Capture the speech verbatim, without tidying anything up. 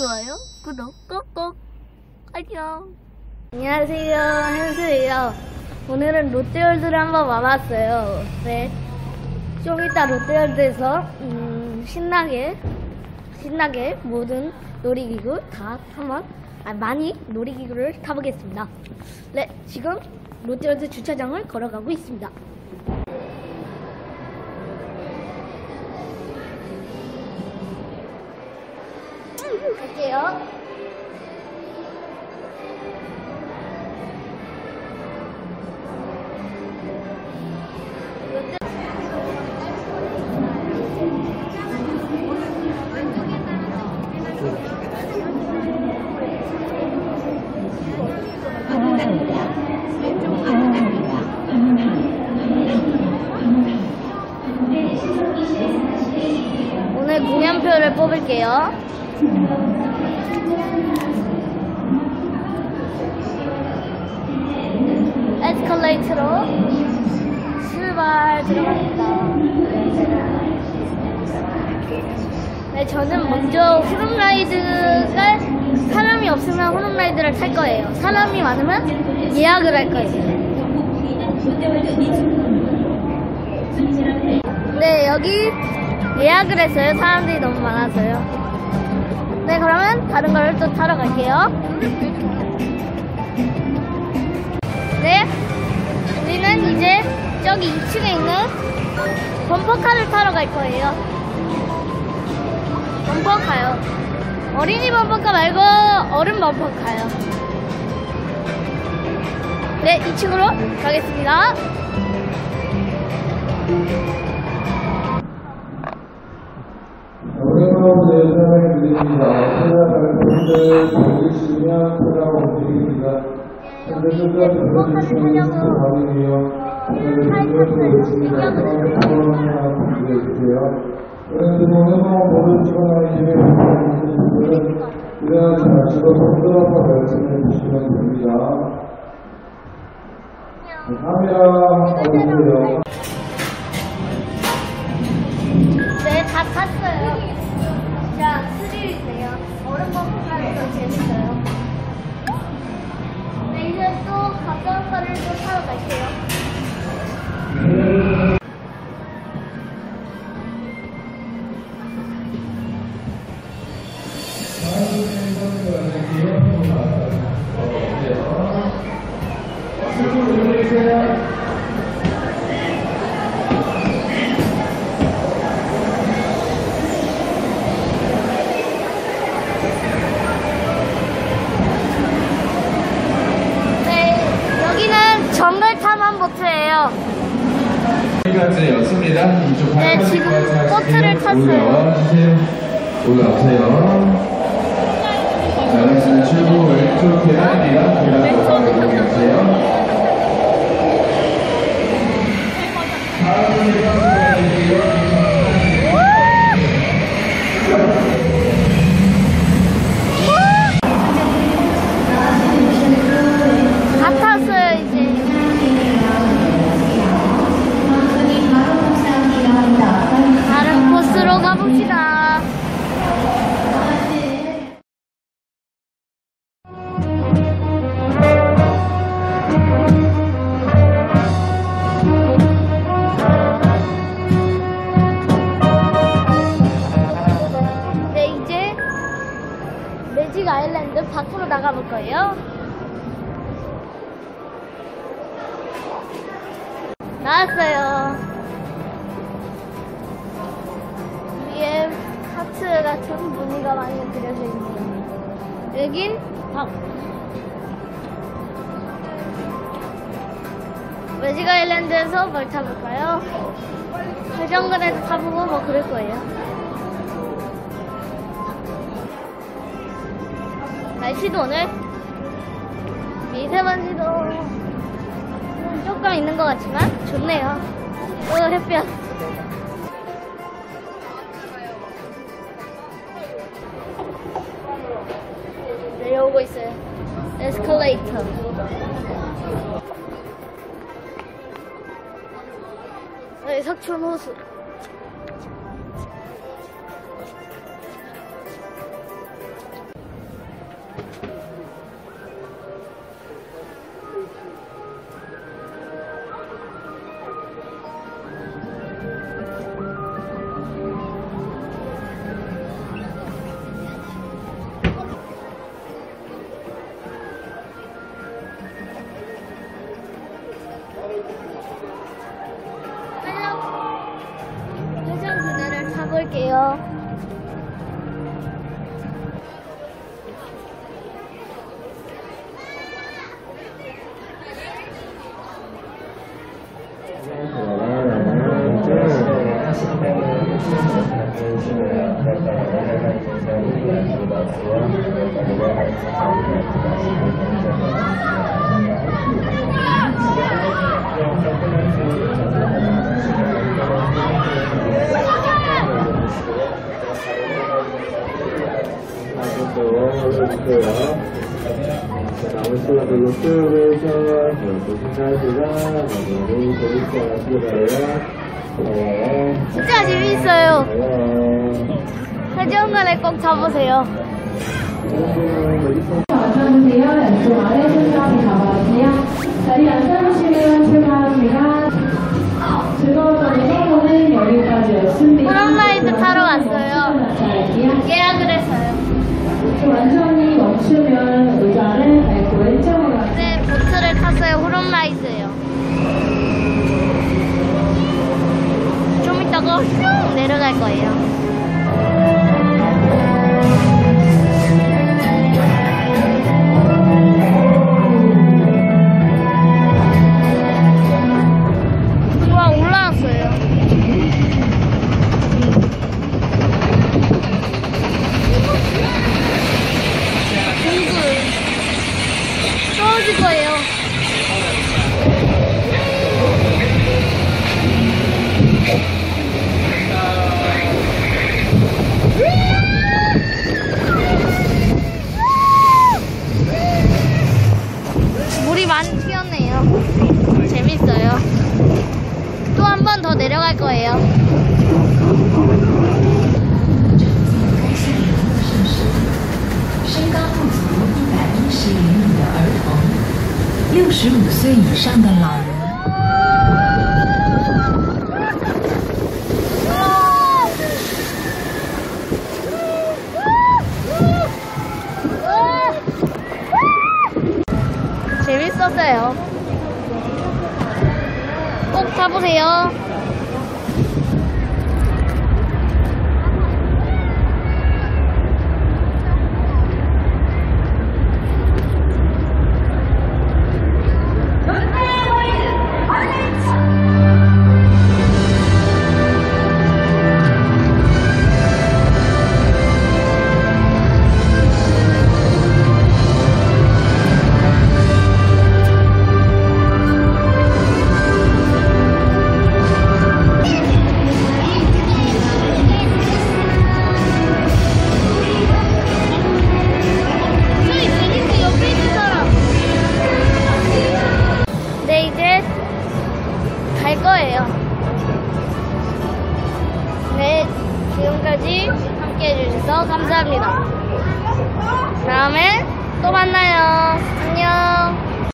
좋아요, 구독 꼭꼭. 안녕. 안녕하세요, 현수예요. 오늘은 롯데월드를 한번 와봤어요. 네. 좀 이따 롯데월드에서 음, 신나게 신나게 모든 놀이기구 다 한번 아, 많이 놀이기구를 타보겠습니다. 네, 지금 롯데월드 주차장을 걸어가고 있습니다. 갈게요. 오늘 공연표를 뽑을게요. 에스컬레이터로 출발 들어갑니다. 네, 저는 먼저 호롱라이드가 사람이 없으면 호롱라이드를 탈 거예요. 사람이 많으면 예약을 할 거예요. 네, 여기 예약을 했어요. 사람들이 너무 많아서요. 네, 그러면 다른 거를 또 타러 갈게요. 네, 우리는 이제 저기 이 층에 있는 범퍼카를 타러 갈 거예요. 범퍼카요. 어린이 범퍼카 말고 어른 범퍼카요. 네, 이 층으로 가겠습니다. 오늘부터 설명드립니다. 찾아갈 분들 보이시면 찾아가 움직입니다. 현재 끝까지 보내주시면 반응이요. 오늘 분들도 있습니다. 상황에 포함하는 분들해주세요. 그런데 오늘만 보여주거나 기회 부탁드리는 분들은 그냥 자신도 손들어서 말씀해 주시면 됩니다. 카메라 어디세요? 네, 다 탔어요. 자, 스릴이세요. 어른 범퍼카는 더 재밌어요. 네, 이제 또 가까운 거를 또 타러 갈게요. 정글 탐험 보트예요. 여기까지였습니다. 이쪽 네, 지금 보트를 탔어요. 올라오세요. 자, 여기서 출구 왼쪽 계단입니다. 계단 올라오세요. 다 탔어요, 이제. 다른 코스로 가봅시다. 네, 이제 매직 아일랜드 밖으로 나가볼 거예요. 나왔어요. 위에 하트 같은 무늬가 많이 그려져 있네요. 여긴 박. 매직 아일랜드에서 뭘 타볼까요? 회전근에도 타보고 뭐 그럴 거예요. 날씨도 오늘 미세먼지도 조금 있는 것 같지만 좋네요. 오, 햇볕. 내려오고 있어요. 에스컬레이터. 네, 석촌 호수. 회전 그대를 타볼게요. 나무수가 별로 끄면서 조심하시라 너무 재밌게 하시고요. 진짜 재밌어요. 회전근을 꼭 잡으세요. 앉아주세요. 왼쪽 아래 손잡이 잡아주세요. 자리 앉아주시면 출발합니다. 즐거웠던 행보는 여기까지였습니다. 호랑라이드 타러 왔어요. 예약을 했어요. 완전히 멈추면 의자를 밟고 왼쪽으로 가세요. 네, 보트를 탔어요. 호랑라이드예요. 좀 이따가 슝 내려갈 거예요. 우와, 올라왔어요. 동굴 떨어질 거예요. 물이 많이 튀었네요. 재밌어요. 또 한 번 더 내려갈 거예요. 身高不足一百一十厘米的儿童，六十五岁以上的老人。 재밌었어요. 꼭 타보세요. 갈 거예요. 네, 지금까지 함께 해주셔서 감사합니다. 다음에 또 만나요. 안녕.